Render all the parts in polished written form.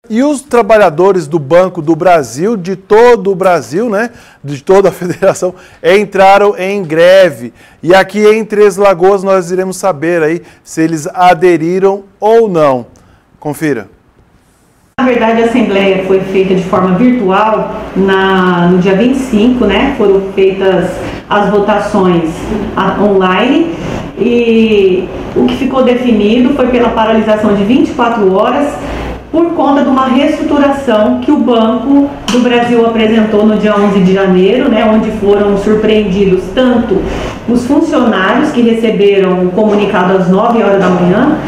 E os trabalhadores do Banco do Brasil, de todo o Brasil, né, de toda a federação, entraram em greve. E aqui em Três Lagoas nós iremos saber aí se eles aderiram ou não. Confira. Na verdade, a Assembleia foi feita de forma virtual no dia 25, né? Foram feitas as votações online e o que ficou definido foi pela paralisação de 24 horas por conta de uma reestruturação que o Banco do Brasil apresentou no dia 11 de janeiro, né? Onde foram surpreendidos tanto os funcionários que receberam o comunicado às 9 horas da manhã,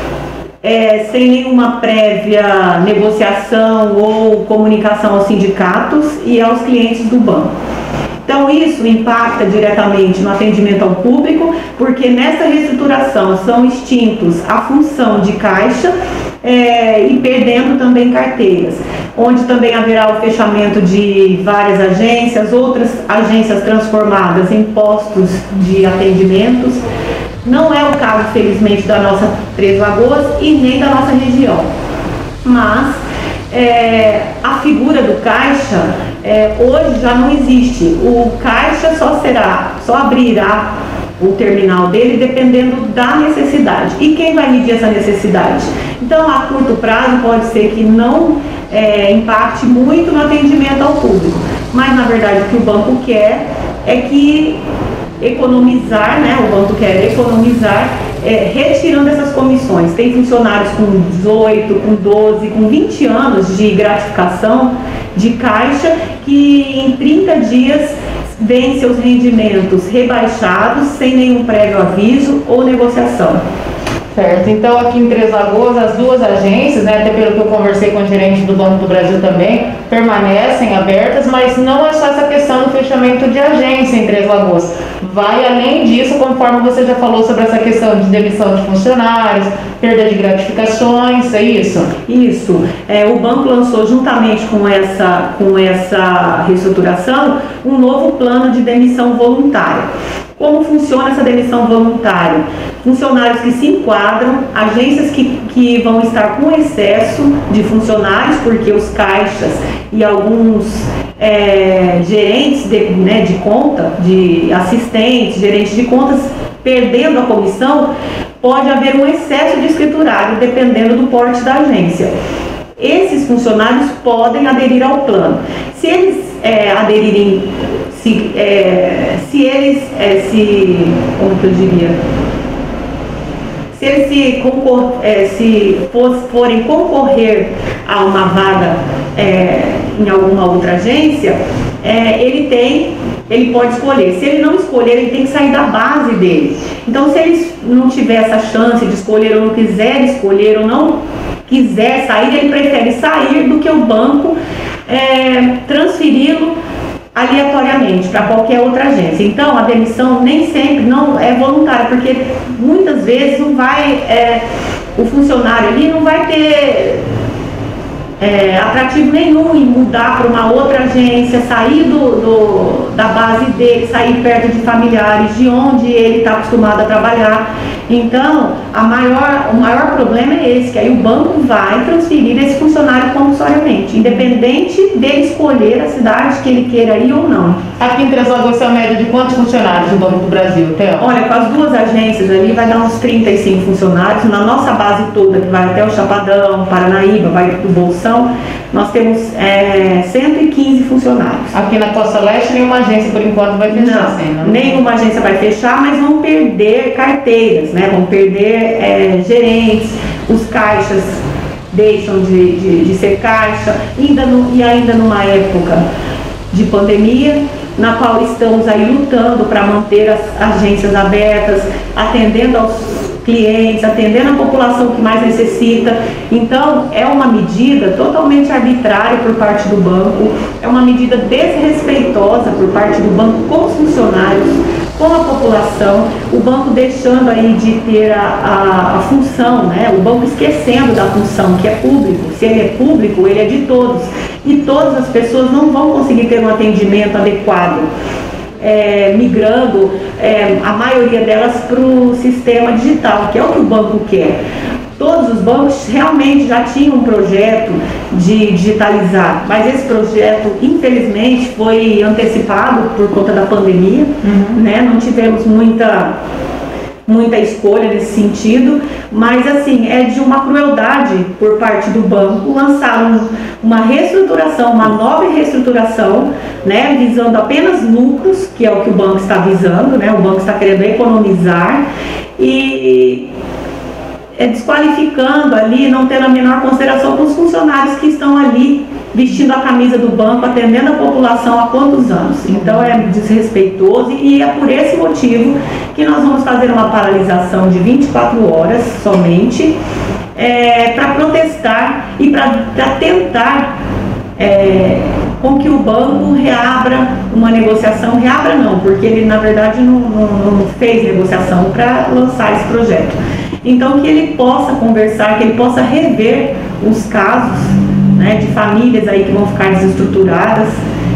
sem nenhuma prévia negociação ou comunicação aos sindicatos e aos clientes do banco. Então isso impacta diretamente no atendimento ao público, porque nessa reestruturação são extintos a função de caixa e perdendo também carteiras, onde também haverá o fechamento de várias agências, outras agências transformadas em postos de atendimentos. Não é o caso, felizmente, da nossa Três Lagoas e nem da nossa região. Mas a figura do caixa hoje já não existe. O caixa só abrirá o terminal dele dependendo da necessidade. E quem vai medir essa necessidade? Então, a curto prazo pode ser que não impacte muito no atendimento ao público. Mas, na verdade, o que o banco quer é que economizar, né? O banco quer economizar retirando essas comissões. Tem funcionários com 18, com 12, com 20 anos de gratificação de caixa que em 30 dias vêm seus rendimentos rebaixados sem nenhum prévio aviso ou negociação. Certo, então aqui em Três Lagoas, as duas agências, né, até pelo que eu conversei com o gerente do Banco do Brasil também, permanecem abertas, mas não é só essa questão do fechamento de agência em Três Lagoas. Vai além disso, conforme você já falou sobre essa questão de demissão de funcionários, perda de gratificações, é isso? Isso. O banco lançou, juntamente com essa reestruturação, um novo plano de demissão voluntária. Como funciona essa demissão voluntária? Funcionários que se enquadram, agências que vão estar com excesso de funcionários, porque os caixas e alguns gerentes de conta, de assistentes, gerentes de contas, perdendo a comissão, pode haver um excesso de escriturário, dependendo do porte da agência. Esses funcionários podem aderir ao plano. Se eles aderirem, como que eu diria? Se eles forem concorrer a uma vaga em alguma outra agência, ele pode escolher. Se ele não escolher, ele tem que sair da base dele. Então, se ele não tiver essa chance de escolher, ou não quiser escolher, ou não quiser sair, ele prefere sair do que o banco transferi-lo aleatoriamente para qualquer outra agência. Então, a demissão nem sempre não é voluntária, porque muitas vezes não vai, o funcionário ali não vai ter atrativo nenhum em mudar para uma outra agência, sair da base dele, sair perto de familiares, de onde ele está acostumado a trabalhar. Então, o maior problema é esse, que aí o banco vai transferir esse funcionário compulsoriamente, independente dele escolher a cidade que ele queira ir ou não. Aqui em Três Lagoas é a média de quantos funcionários do Banco do Brasil tem? Olha, com as duas agências ali vai dar uns 35 funcionários. Na nossa base toda, que vai até o Chapadão, Paranaíba, vai do Bolsão, nós temos 115 funcionários. Aqui na Costa Leste nenhuma agência por enquanto vai fechar? Não, nenhuma agência vai fechar, mas vão perder carteiras, né? Vão perder gerentes, os caixas deixam de ser caixa, e ainda numa época de pandemia, na qual estamos aí lutando para manter as agências abertas, atendendo aos clientes, atendendo a população que mais necessita. Então, é uma medida totalmente arbitrária por parte do banco, é uma medida desrespeitosa por parte do banco com os funcionários, com a população, o banco deixando aí de ter a função, né? O banco esquecendo da função, que é público. Se ele é público, ele é de todos. E todas as pessoas não vão conseguir ter um atendimento adequado, migrando a maioria delas para o sistema digital, que é o que o banco quer. todos os bancos realmente já tinham um projeto de digitalizar, mas esse projeto, infelizmente, foi antecipado por conta da pandemia, né? Não tivemos muita escolha nesse sentido, mas assim, é de uma crueldade por parte do banco lançar uma reestruturação, uma nova reestruturação, né, visando apenas lucros, que é o que o banco está visando, né, o banco está querendo economizar e desqualificando ali, não tendo a menor consideração com os funcionários que estão ali vestindo a camisa do banco, atendendo a população há quantos anos. Então é desrespeitoso e é por esse motivo que nós vamos fazer uma paralisação de 24 horas somente, para protestar e para tentar com que o banco reabra uma negociação, reabra não, porque ele na verdade não fez negociação para lançar esse projeto. Então que ele possa conversar, que ele possa rever os casos, né, de famílias aí que vão ficar desestruturadas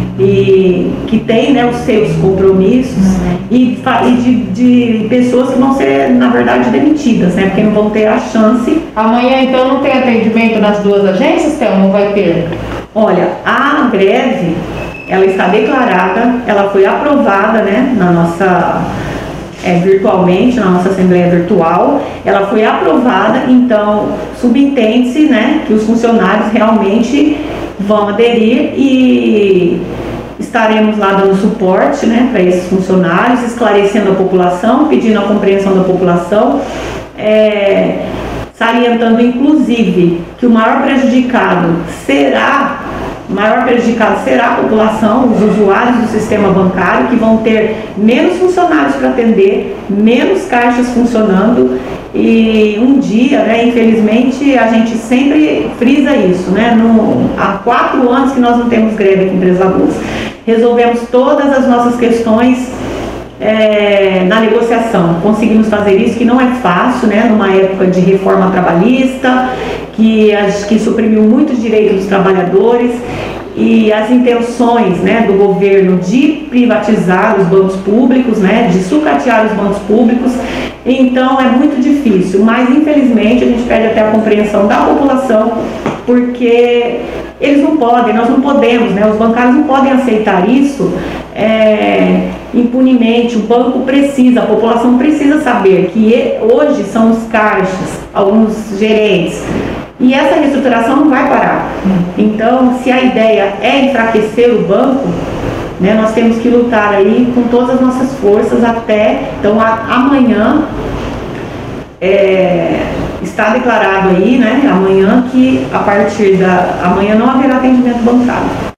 e que tem, né, os seus compromissos e de pessoas que vão ser, na verdade, demitidas, né, porque não vão ter a chance. Amanhã, então, não tem atendimento nas duas agências, Thelma? Não vai ter? Olha, a greve, ela está declarada, ela foi aprovada, né, na nossa... virtualmente, na nossa Assembleia Virtual, ela foi aprovada, então subentende-se, né, que os funcionários realmente vão aderir e estaremos lá dando suporte, né, para esses funcionários, esclarecendo a população, pedindo a compreensão da população, salientando inclusive que o maior prejudicado será a população, os usuários do sistema bancário, que vão ter menos funcionários para atender, menos caixas funcionando e um dia, né, infelizmente, a gente sempre frisa isso, né, há 4 anos que nós não temos greve aqui em Três Lagoas, resolvemos todas as nossas questões na negociação, conseguimos fazer isso, que não é fácil, né, numa época de reforma trabalhista, que suprimiu muitos direitos dos trabalhadores e as intenções, né, do governo de privatizar os bancos públicos, né, de sucatear os bancos públicos. Então é muito difícil, mas infelizmente a gente pede até a compreensão da população, porque eles não podem, nós não podemos, né, os bancários não podem aceitar isso impunemente. O banco precisa, a população precisa saber que hoje são os caixas, alguns gerentes, e essa reestruturação não vai parar. Então, se a ideia é enfraquecer o banco, né, nós temos que lutar aí com todas as nossas forças até, então, amanhã, está declarado aí, né, amanhã que amanhã não haverá atendimento bancário.